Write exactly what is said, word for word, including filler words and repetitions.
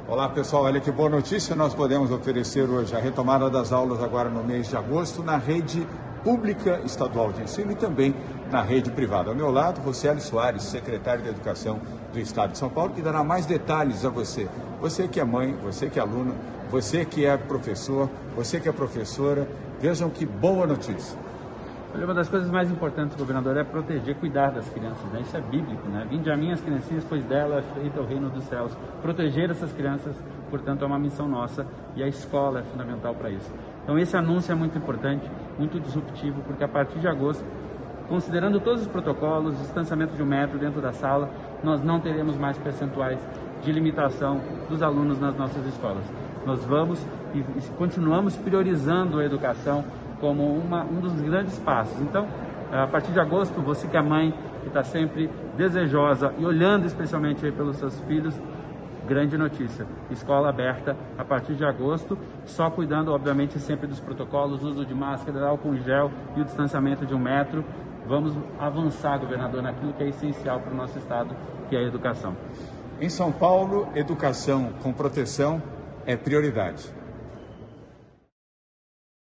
Olá pessoal, olha que boa notícia nós podemos oferecer hoje, a retomada das aulas agora no mês de agosto na rede pública estadual de ensino e também na rede privada. Ao meu lado, Rocieli Soares, secretário de Educação do Estado de São Paulo, que dará mais detalhes a você. Você que é mãe, você que é aluno, você que é professor, você que é professora, vejam que boa notícia. Olha, uma das coisas mais importantes, governador, é proteger, cuidar das crianças, né? Isso é bíblico, né? Vinde a mim as criancinhas, pois dela é feito o reino dos céus. Proteger essas crianças, portanto, é uma missão nossa e a escola é fundamental para isso. Então, esse anúncio é muito importante, muito disruptivo, porque a partir de agosto, considerando todos os protocolos, distanciamento de um metro dentro da sala, nós não teremos mais percentuais de limitação dos alunos nas nossas escolas. Nós vamos e continuamos priorizando a educação como uma, um dos grandes passos. Então, a partir de agosto, você que é mãe, que está sempre desejosa e olhando especialmente aí pelos seus filhos, grande notícia, escola aberta a partir de agosto, só cuidando, obviamente, sempre dos protocolos, uso de máscara, álcool em gel e o distanciamento de um metro. Vamos avançar, governador, naquilo que é essencial para o nosso estado, que é a educação. Em São Paulo, educação com proteção é prioridade.